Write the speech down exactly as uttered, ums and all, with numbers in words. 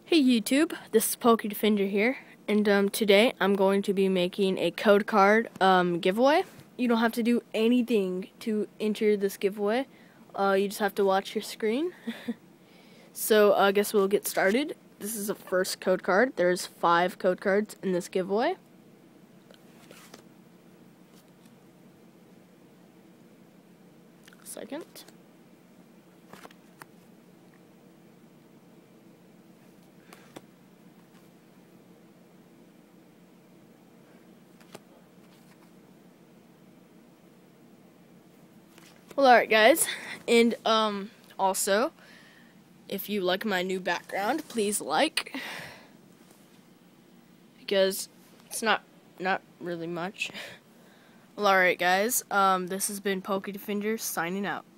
Hey YouTube, this is PokeDefender here, and um, today I'm going to be making a code card um, giveaway. You don't have to do anything to enter this giveaway. Uh, you just have to watch your screen. So uh, I guess we'll get started. This is the first code card. There's five code cards in this giveaway. Second. Well, alright guys, and um, also, if you like my new background, please like, because it's not, not really much. Well, alright guys, um, this has been PokeDefender signing out.